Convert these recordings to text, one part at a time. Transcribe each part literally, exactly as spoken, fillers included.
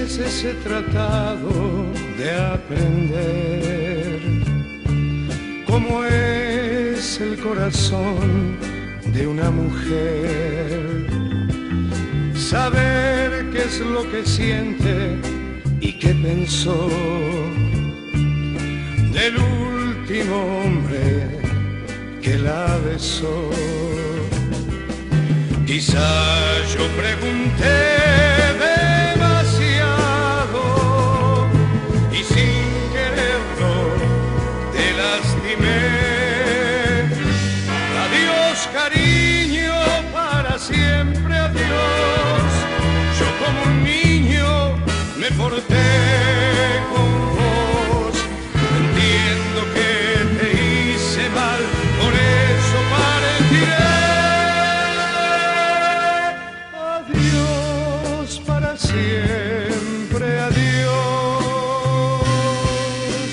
veces he tratado de aprender cómo es el corazón de una mujer, saber qué es lo que siente y qué pensó del último hombre que la besó. Quizás yo pregunté demasiado y sin quererlo te lastimé. Adiós cariño, para siempre adiós. Yo como un niño me porté con vos. Entiendo que te hice mal, por eso partiré. Para siempre, adiós.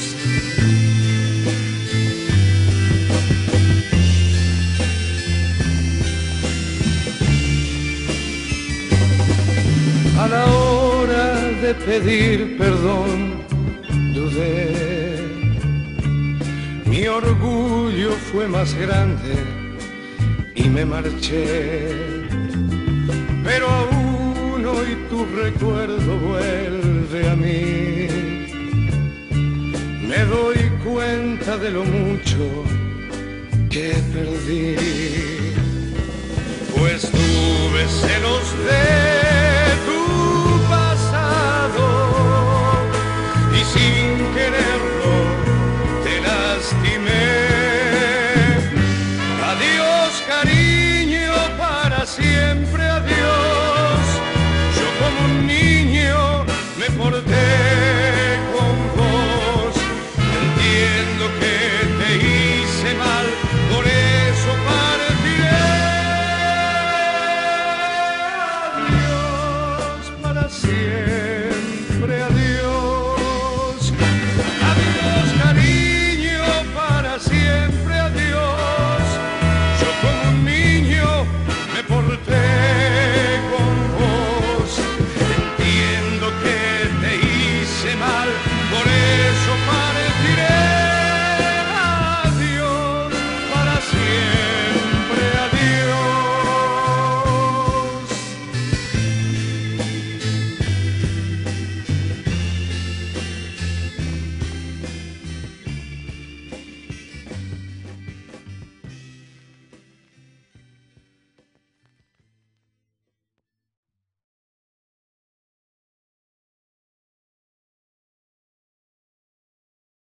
A la hora de pedir perdón, dudé. Mi orgullo fue más grande y me marché. Pero aún hoy tu recuerdo vuelve a mí. Me doy cuenta de lo mucho que perdí, pues tuve celos de